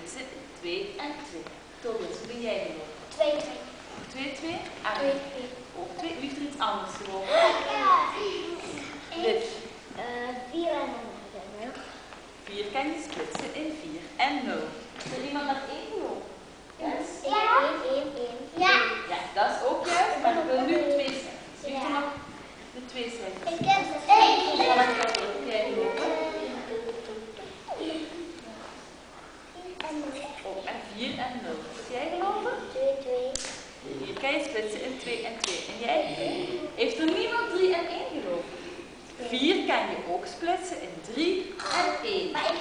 splitsen in 2 en 2. Tobias, hoe ben jij gelopen? 2, 2, 2? 2. Ook 2. Wie heeft er iets anders gelopen? Liv. 4 en 0. 4 kan je splitsen in 4 en 0. Wil iemand nog 1 gelopen? Yes. Ja. 1. Ja. Ja, dat is ook juist, maar ik wil nu 2 zeggen. Wie heeft er nog de 2 cijfers? Ik heb 1. Hoe heb jij gelopen? Ook en 4 en 0. Heb jij gelopen? 2. Hier kan je splitsen in 2 en 2. En jij? Heeft er niemand 3 en 1 gelopen? 4 kan je ook splitsen in 3 en 1. Maar ik